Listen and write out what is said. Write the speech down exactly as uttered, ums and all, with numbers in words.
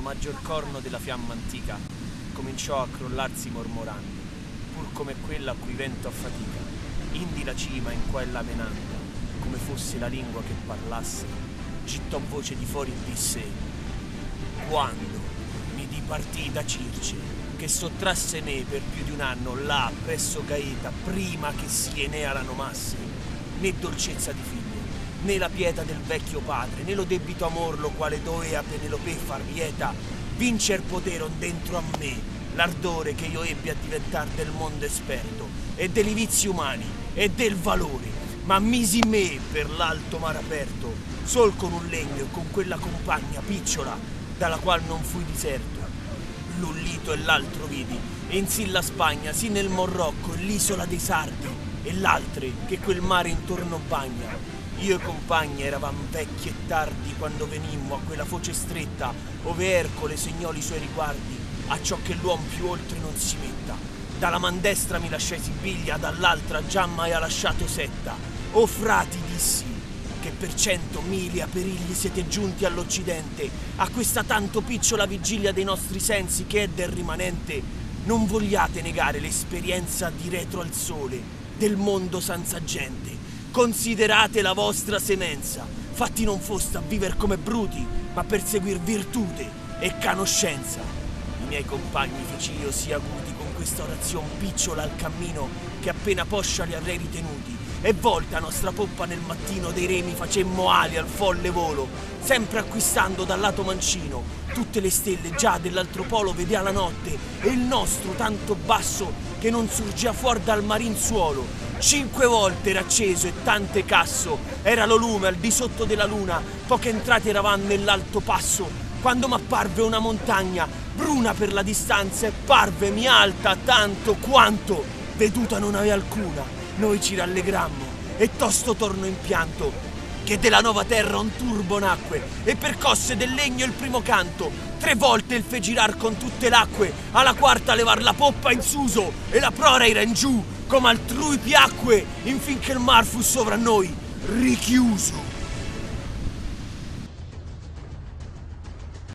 maggior corno della fiamma antica cominciò a crollarsi mormorando, pur come quella a cui vento affatica, indi la cima in qua e là menando, come fosse la lingua che parlasse, gittò voce di fuori e disse: quando mi dipartii da Circe, che sottrasse me per più di un anno là presso Gaeta, prima che si Enea la nomasse, né dolcezza di figlio, né la pietà del vecchio padre, né lo debito amor lo quale dovea Penelope far vieta, vincer poteron dentro a me l'ardore che io ebbi a diventar del mondo esperto, e dei vizi umani, e del valore, ma misi me per l'alto mar aperto, sol con un legno e con quella compagna picciola, dalla qual non fui diserto. L'Ullito e l'altro vidi, e in sì la Spagna, sì nel Morrocco e l'isola dei Sardi, e l'altre che quel mare intorno bagna. Io e compagni eravam vecchi e tardi quando venimmo a quella foce stretta, ove Ercole segnò i suoi riguardi, a ciò che l'uom più oltre non si metta. Dalla man destra mi lasciai Sibiglia, dall'altra già mai ha lasciato Setta. O frati, dissi, che per cento mili a perigli siete giunti all'Occidente, a questa tanto picciola vigilia dei nostri sensi che è del rimanente, non vogliate negare l'esperienza di retro al sole, del mondo senza gente. Considerate la vostra semenza, fatti non foste a viver come bruti, ma per seguir virtute e conoscenza. I miei compagni feci io sia acuti con questa orazione picciola al cammino, che appena poscia li avrei ritenuti, e volta a nostra poppa nel mattino dei remi facemmo ali al folle volo, sempre acquistando dal lato mancino tutte le stelle già dell'altro polo vedea la notte, e il nostro tanto basso che non surgia fuor dal marin suolo. Cinque volte era acceso e tante casso era lo lume al di sotto della luna, poche entrati eravam nell'alto passo, quando m'apparve una montagna bruna per la distanza, e parvemi alta tanto quanto veduta non avea alcuna. Noi ci rallegrammo e tosto torno in pianto, che della nuova terra un turbo nacque, e percosse del legno il primo canto. Tre volte il fe girar con tutte l'acque, alla quarta levar la poppa in suso, e la prora era in giù, come altrui piacque, infin che il mar fu sovra noi richiuso.